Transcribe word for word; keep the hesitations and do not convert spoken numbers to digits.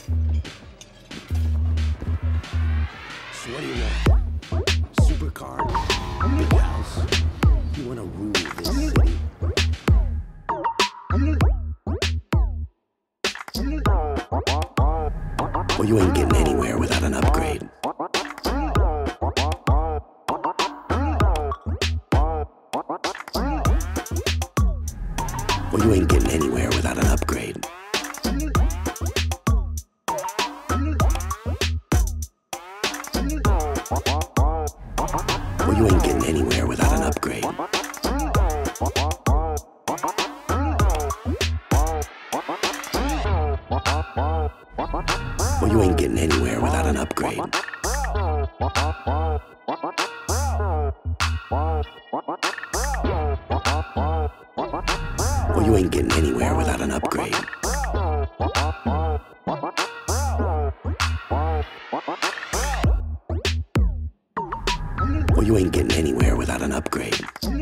So what do you want? Supercar? Big house? You wanna rule this city? Well, you ain't getting anywhere without an upgrade. Well, you ain't getting anywhere without an upgrade. Well, you ain't getting anywhere without an upgrade. Well, you ain't getting anywhere without an upgrade. Well, you ain't getting anywhere without an upgrade. Well, you ain't getting anywhere without an upgrade.